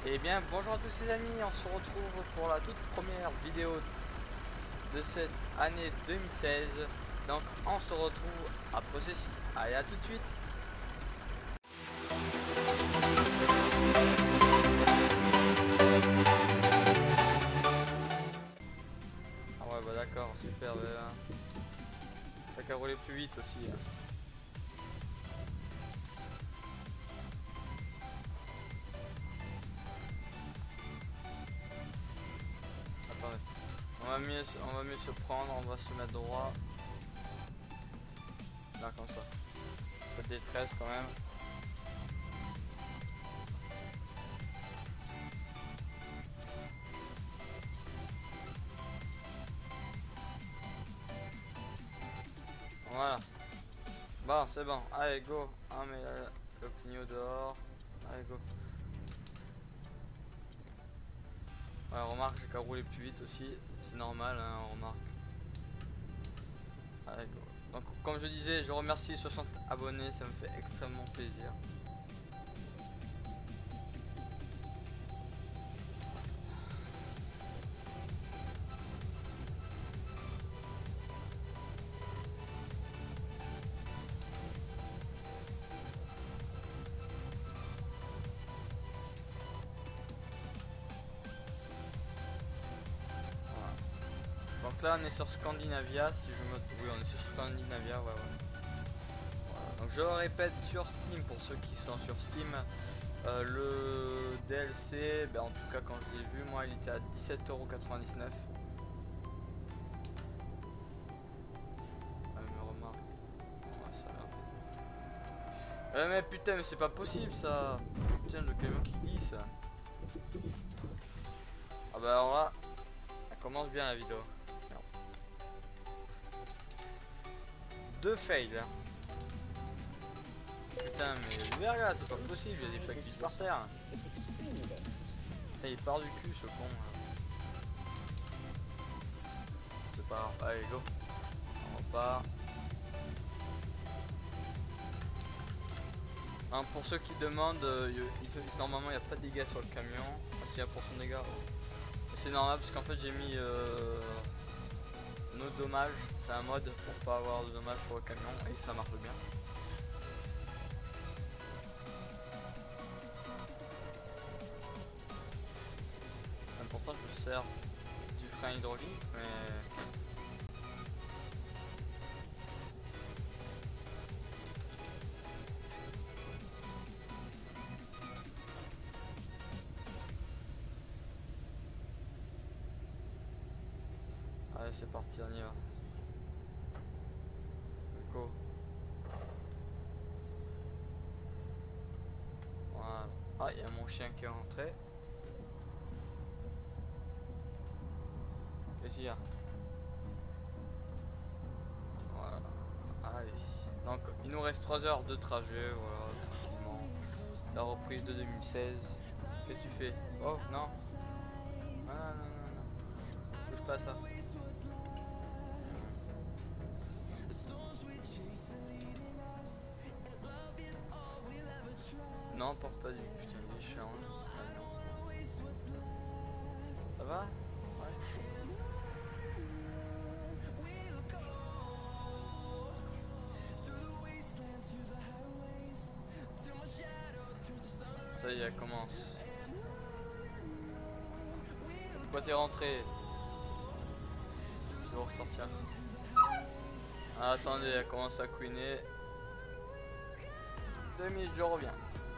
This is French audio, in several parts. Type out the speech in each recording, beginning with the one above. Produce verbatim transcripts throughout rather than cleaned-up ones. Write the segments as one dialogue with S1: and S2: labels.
S1: Et bien bonjour à tous les amis, on se retrouve pour la toute première vidéo de cette année deux mille seize. Donc on se retrouve après ceci. Allez, à tout de suite. Ah ouais bah d'accord, super. Euh, T'as qu'à rouler plus vite aussi. Hein. Attendez. On va mieux, on va mieux se prendre, on va se mettre droit. Là comme ça. Faites des treize quand même. Voilà. Bon c'est bon. Allez go. Ah mais euh, le clignot dehors. Allez go. Ouais, remarque, j'ai qu'à rouler plus vite aussi, c'est normal, hein, on remarque. Allez, go. Donc, comme je disais, je remercie les soixante abonnés, ça me fait extrêmement plaisir. Donc là, on est sur Scandinavia, si je me... Oui, on est sur Scandinavia, ouais, ouais. Voilà. Donc je le répète, sur Steam, pour ceux qui sont sur Steam, euh, le D L C, ben, en tout cas quand je l'ai vu, moi, il était à dix-sept euros quatre-vingt-dix-neuf. Ah, mais remarque. Ouais, ça va. Euh, mais putain, mais c'est pas possible ça. Putain, le camion qui glisse. Ah bah alors là, elle commence bien la vidéo. Merde. Deux fails. Hein. Putain mais verga, c'est pas possible, il y a des fails par terre. Putain, il part du cul ce con. C'est pas grave, allez go. On repart. Hein, pour ceux qui demandent, euh, il, normalement il n'y a pas de dégâts sur le camion. Ah, s'il y a pour son dégât. C'est normal parce qu'en fait j'ai mis euh, nos dommages, c'est un mode pour pas avoir de dommages sur le camion et ça marche bien. L'important je me sers du frein hydraulique mais... Allez c'est parti, on y va. Go. Voilà. Ah, il y a mon chien qui est rentré. Qu'est-ce qu'il y a? Voilà. Allez. Donc il nous reste trois heures de trajet, voilà, tranquillement. La reprise de deux mille seize. Qu'est-ce que tu fais? Oh non. Ah, non, non, non, non. Touche pas à ça. Non, porte pas du putain, il est chiant. Ça va? Ouais. Ça y est, elle commence. Pourquoi t'es rentré? Je vais ressortir. Ah, attendez, elle commence à couiner. Deux minutes, je reviens.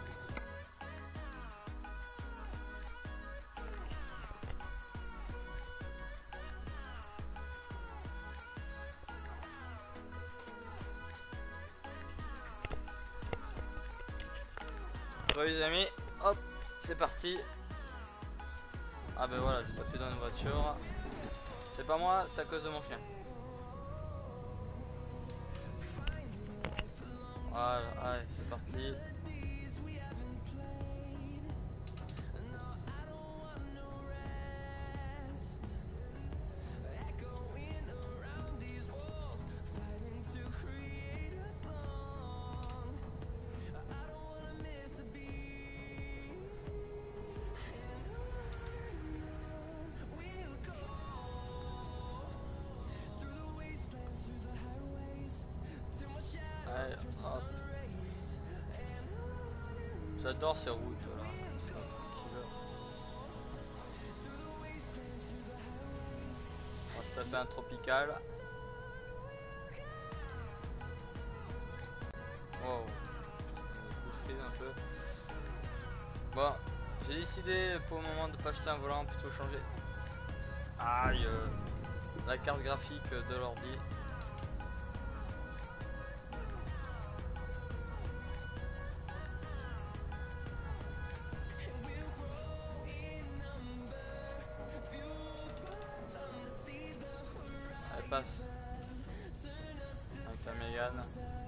S1: Bon les amis, hop, c'est parti. Ah ben voilà, j'ai tapé dans une voiture. C'est pas moi, c'est à cause de mon chien. Voilà, allez, c'est parti. J'adore ces routes là, comme ça, tranquille. On va se taper un tropical. Wow. Un peu. Bon, j'ai décidé pour le moment de pas acheter un volant, plutôt changer. Aïe, euh, la carte graphique de l'ordi. Elle passe avec ta Mégane.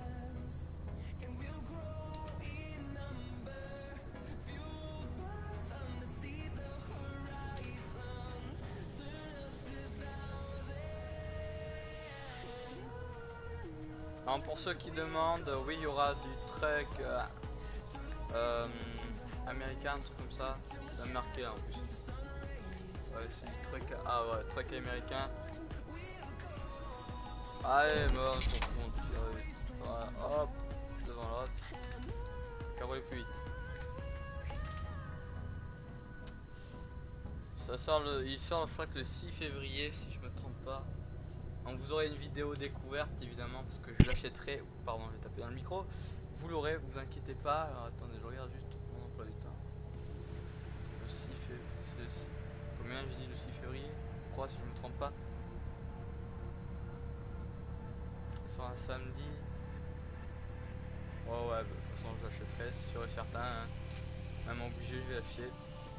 S1: Alors pour ceux qui demandent, oui il y aura du truck euh, euh, américain, un truc comme ça, c'est marqué là en plus. Ouais, c'est du truck, ah ouais, truck américain. Allez, bon, on s'en fout, voilà, hop, devant l'autre, carreau plus vite. Ça sort le, il sort je crois que le six février si je me trompe pas. Donc vous aurez une vidéo découverte évidemment parce que je l'achèterai, pardon j'ai tapé dans le micro, vous l'aurez, vous inquiétez pas. Alors attendez, je regarde juste mon emploi du temps. Le six février, combien j'ai dit le six février, je crois si je me trompe pas. C'est un samedi. Ouais ouais, bah, de toute façon je l'achèterai, c'est sûr et certain, hein. Même obligé je vais l'acheter.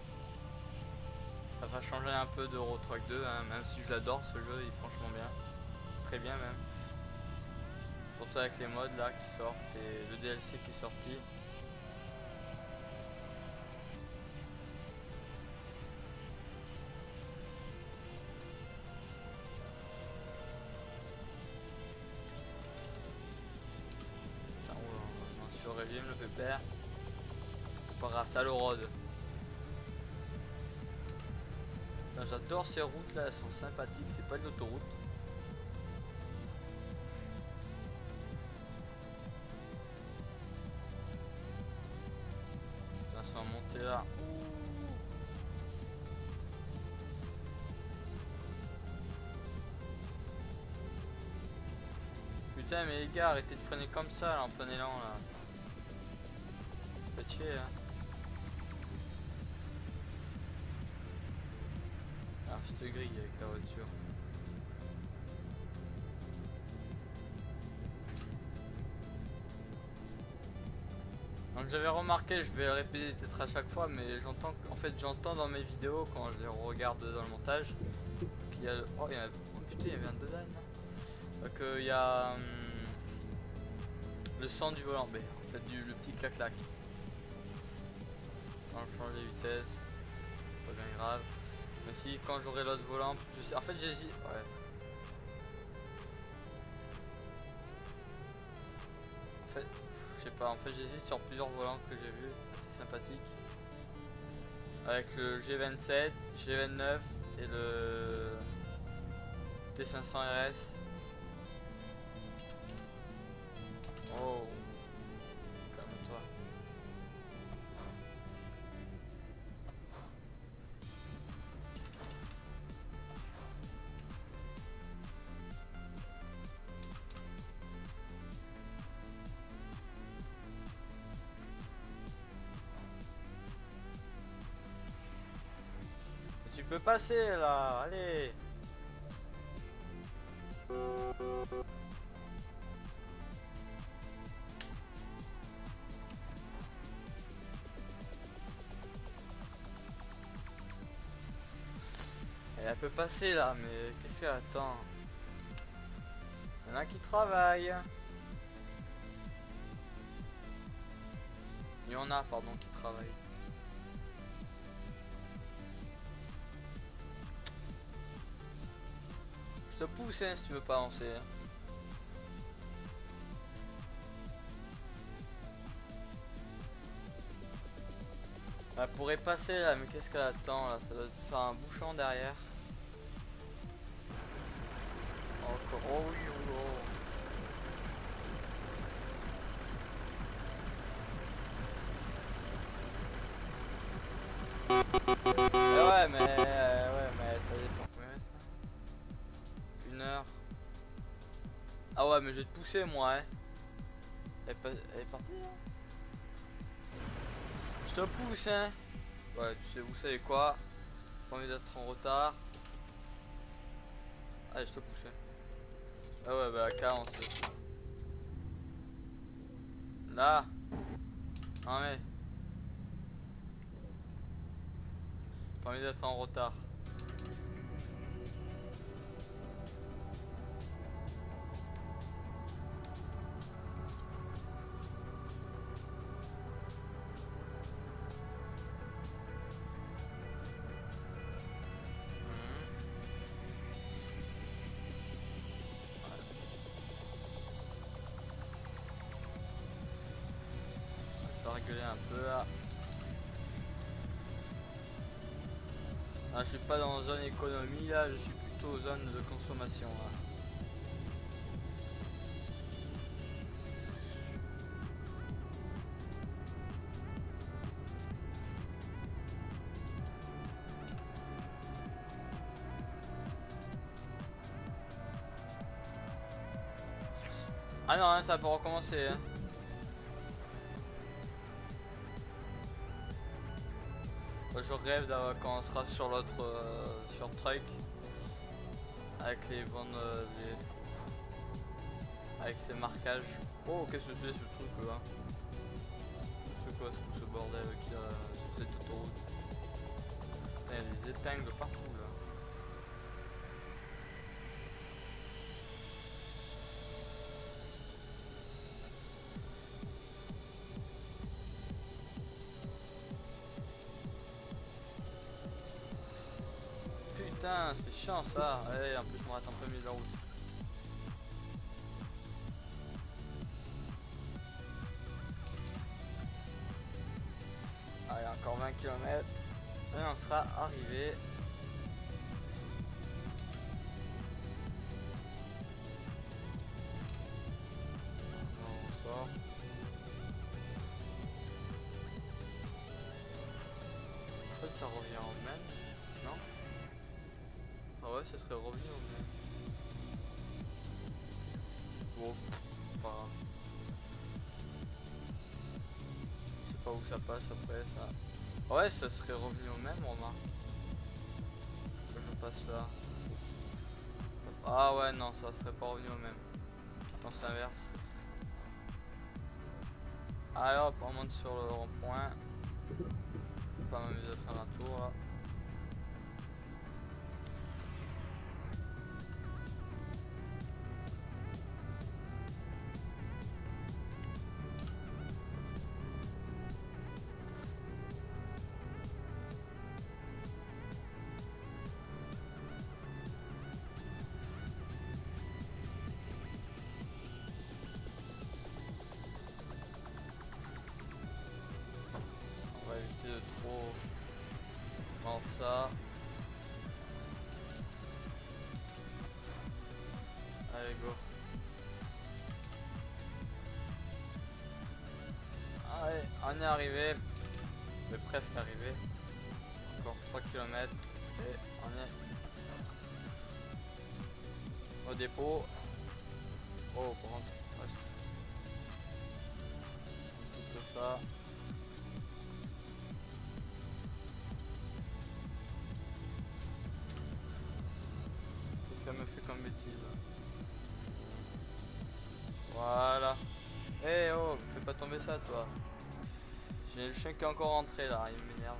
S1: Ça va changer un peu d'Euro Truck deux, hein, même si je l'adore ce jeu, il est franchement bien. Très bien même. Surtout avec les mods là qui sortent et le D L C qui est sorti. Sur régime le pépère. Par Salorod. J'adore ces routes là, elles sont sympathiques, c'est pas une autoroute. Putain, c'est en montée là. Putain mais les gars, arrêtez de freiner comme ça là, en plein élan là. Faites chier hein. Alors je te grille avec la voiture. Donc j'avais remarqué, je vais le répéter peut-être à chaque fois, mais j'entends en fait j'entends dans mes vidéos quand je les regarde dans le montage qu'il y a, oh, il y a, oh putain il y avait un dedans là. Donc il y a hum, le son du volant B, en fait du, le petit clac clac. Quand je change les vitesses, pas bien grave. Mais si quand j'aurai l'autre volant, je sais, en fait j'hésite, ouais. En fait, je sais pas, en fait j'hésite sur plusieurs volants que j'ai vus, c'est sympathique. Avec le G vingt-sept, G vingt-neuf et le T cinq cents R S. Oh, calme-toi. Tu peux passer là, allez. Elle peut passer là, mais qu'est-ce qu'elle attend? Il y en a qui travaillent. Il y en a, pardon, qui travaillent. Je te pousse hein, si tu veux pas avancer. Elle pourrait passer là, mais qu'est-ce qu'elle attend là? Ça doit faire un bouchon derrière. Encore. Oh oui, oh, oh. mais je vais te pousser moi hein. Elle est, pas... Elle est partie là. Je te pousse hein. Ouais tu sais, vous savez quoi. Pas envie d'être en retard. Allez je te pousse hein. Ah ouais bah à on sait. Là. Non mais. Pas envie d'être en retard. Rigoler un peu là. Ah, je suis pas dans zone économie là, je suis plutôt zone de consommation là. Ah non hein, ça peut recommencer hein. Je rêve d'avoir quand on sera sur l'autre euh, sur truck avec les bandes euh, les... avec ces marquages. Oh qu'est-ce que c'est ce truc là? C'est quoi ce, ce bordel qui a sur cette autoroute? Il y a des épingles partout là. Putain, c'est chiant ça. Allez, en plus, je me rate un peu mis de la route. Allez, encore vingt kilomètres. Et on sera arrivé. On sort. En fait, ça revient au même. Non? Ah ouais, ça serait revenu au même. Bon, pas grave. Je sais pas où ça passe après ça. Ouais, ça serait revenu au même, remarque. Je passe là. Ah ouais, non, ça serait pas revenu au même. On s'inverse. Allez hop, on monte sur le rond-point. Pas m'amuser à faire un tour là. On va éviter de trop vendre ça. Allez go. Allez, on est arrivé. On est presque arrivé. Encore trois kilomètres et on est au dépôt. Oh par contre, presque. Tout ça. Qu'est-ce qu'elle me fait comme bêtise? Voilà. Eh hey, oh, fais pas tomber ça toi. J'ai le chien qui est encore rentré là, il m'énerve.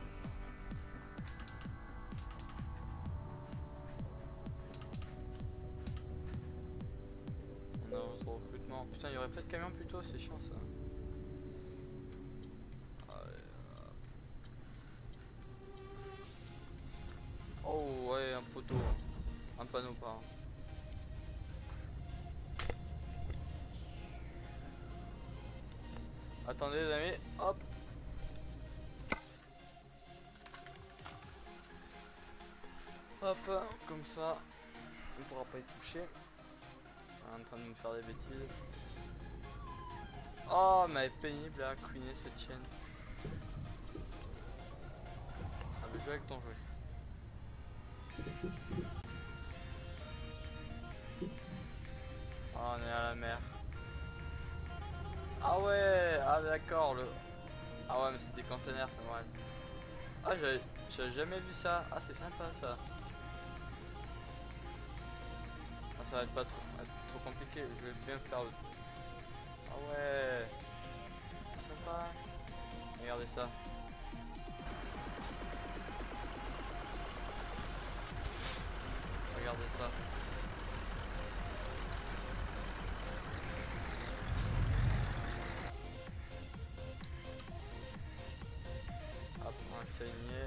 S1: On avance au recrutement. Putain, il y aurait pas de camion plutôt, c'est chiant ça. Oh ouais, un poteau. Un panneau pas. Attendez les amis, hop. Hop, comme ça, on ne pourra pas y toucher. En train de me faire des bêtises. Oh, mais elle est pénible à couiner cette chaîne. Ah, mais joue avec ton jeu. Oh, on est à la mer. Ah ouais, ah d'accord, le... Ah ouais, mais c'est des conteneurs, c'est vrai. Ah, j'ai j'ai jamais vu ça. Ah, c'est sympa ça. Ah, ça va être pas trop, être trop compliqué, je vais bien faire le... Ah ouais, c'est sympa. Regardez ça. Regardez ça. Hop, enseigner.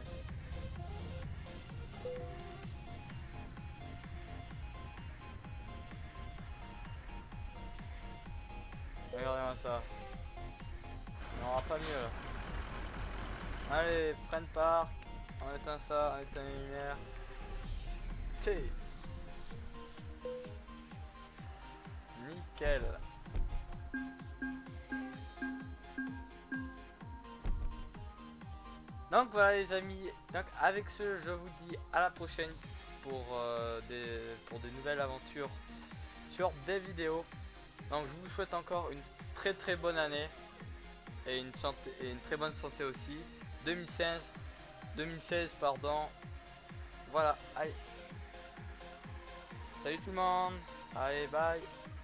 S1: Regardez-moi ça. On n'aura pas mieux là. Allez, Friend Park. On éteint ça, on éteint les lumières. T. Nickel. Donc voilà les amis, donc avec ce je vous dis à la prochaine pour, euh, des, pour des nouvelles aventures sur des vidéos. Donc je vous souhaite encore une très très bonne année et une, santé, et une très bonne santé aussi. deux mille seize, deux mille seize pardon. Voilà, allez. Salut tout le monde, allez bye.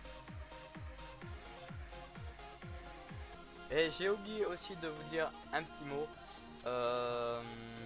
S1: Et j'ai oublié aussi de vous dire un petit mot. Euh,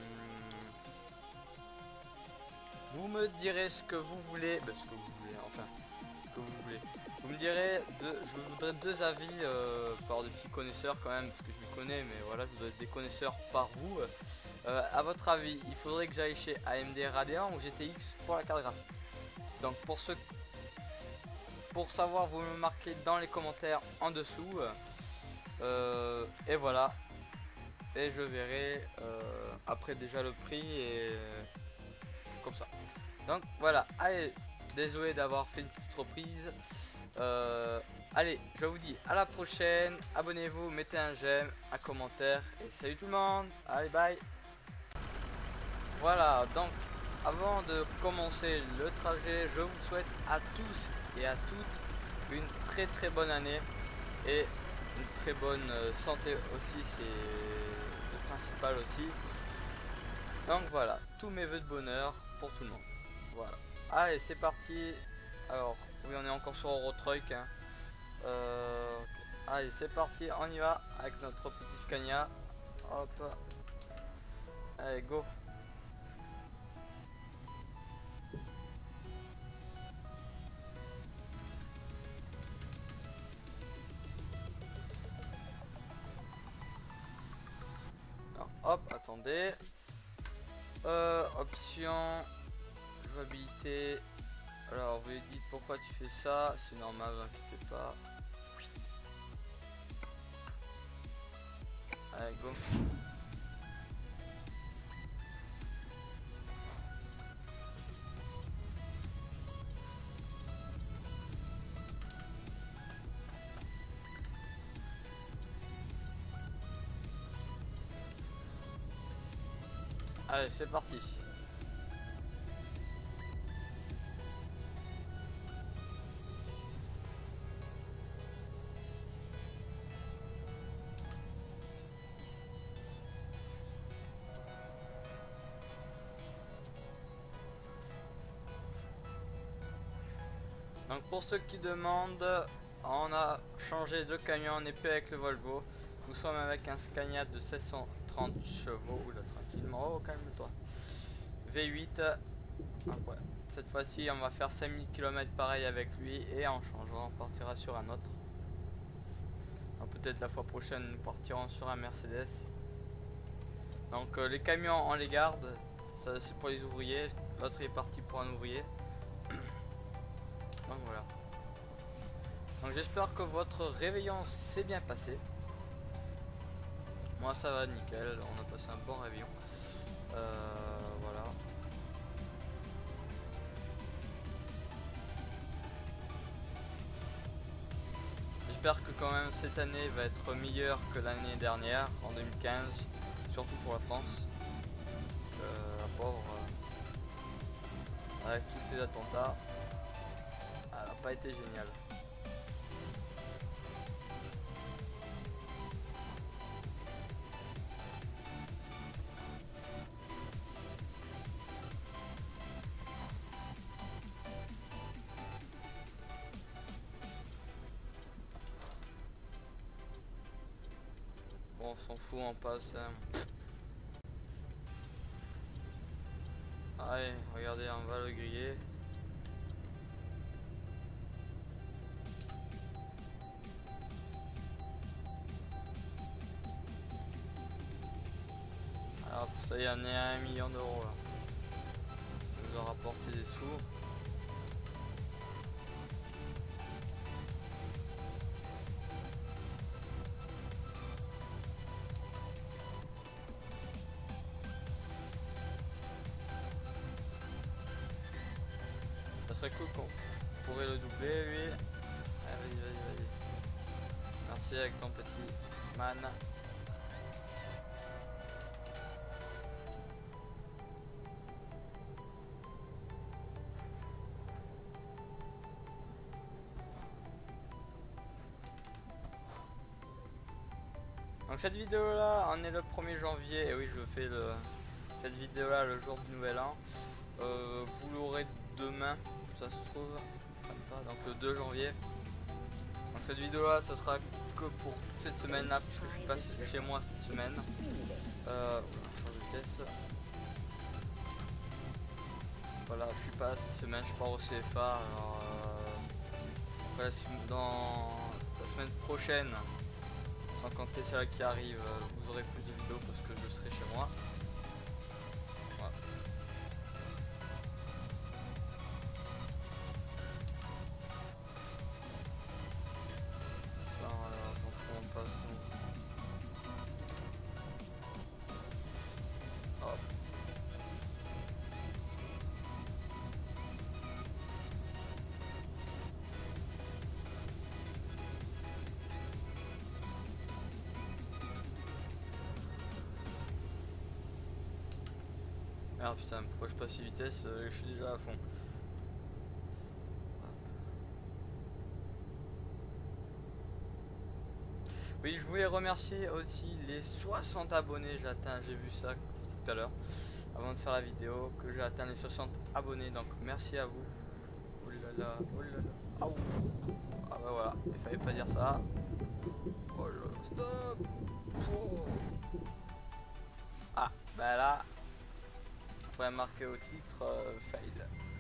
S1: vous me direz ce que vous voulez, bah, ce que vous voulez, enfin, ce que vous voulez. Vous me direz, deux, je voudrais deux avis euh, par des petits connaisseurs quand même, parce que je les connais, mais voilà, je voudrais des connaisseurs par vous. Euh, à votre avis, il faudrait que j'aille chez A M D Radeon ou G T X pour la carte graphique. Donc pour ce, pour savoir, vous me marquez dans les commentaires en dessous. Euh, et voilà. Et je verrai euh, après déjà le prix et euh, comme ça. Donc voilà, allez, désolé d'avoir fait une petite reprise. Euh, allez, je vous dis à la prochaine. Abonnez-vous, mettez un j'aime, un commentaire et salut tout le monde. Allez, bye. Voilà, donc avant de commencer le trajet, je vous souhaite à tous et à toutes une très très bonne année et une très bonne santé aussi, c'est le principal aussi. Donc voilà, tous mes vœux de bonheur pour tout le monde. Voilà. Allez, c'est parti. Alors, oui, on est encore sur Eurotruck. Hein. Euh, allez, c'est parti, on y va avec notre petit Scania. Hop. Allez, go. Alors, hop, attendez. Euh, option, jouabilité. Alors, vous lui dites pourquoi tu fais ça. C'est normal, vous inquiétez pas. Allez, go. Allez, c'est parti. Donc pour ceux qui demandent, on a changé de camion, on n'est plus avec le Volvo. Nous sommes avec un Scania de sept cent trente chevaux. Oula, tranquillement, oh calme-toi. V huit. Donc, ouais. Cette fois-ci on va faire cinq mille kilomètres pareil avec lui et en changeant on partira sur un autre. Peut-être la fois prochaine nous partirons sur un Mercedes. Donc euh, les camions on les garde, ça c'est pour les ouvriers, l'autre est parti pour un ouvrier. Donc voilà. Donc j'espère que votre réveillon s'est bien passé. Moi ça va nickel, on a passé un bon réveillon. Euh, voilà. J'espère que quand même cette année va être meilleure que l'année dernière, en deux mille quinze, surtout pour la France. Euh, la pauvre, euh, avec tous ces attentats, elle n'a pas été géniale. on s'en fout, on passe. Hein. Allez, regardez, on va le griller. Alors ça y est, on est à un million d'euros là. Ça nous a rapporté des sous. Ça serait cool qu'on pourrait le doubler lui. Ah, vas-y, vas-y, vas-y. Merci avec ton petit man. Donc cette vidéo là, on est le premier janvier, et oui je fais le, cette vidéo là le jour du nouvel an. Euh, vous l'aurez demain, ça se trouve, pas, donc le deux janvier. Donc cette vidéo là, ça sera que pour cette semaine là, puisque je suis pas chez moi cette semaine. Euh, voilà, je suis pas là cette semaine, je pars au C F A. Alors, euh, après, dans la semaine prochaine, sans compter celle qui arrive, vous aurez plus de vidéos parce que je serai chez moi. Voilà. Ça, alors, donc on passe donc. Hop. Ah putain, pourquoi je passe vitesse, euh, je suis déjà à fond. Oui, je voulais remercier aussi les soixante abonnés, j'ai atteint, j'ai vu ça tout à l'heure, avant de faire la vidéo, que j'ai atteint les soixante abonnés, donc merci à vous. Oh là là, oh là là, ah, ah bah voilà, il fallait pas dire ça. Oh là là, stop. Oh. Ah, bah là, on pourrait marquer au titre, euh, fail.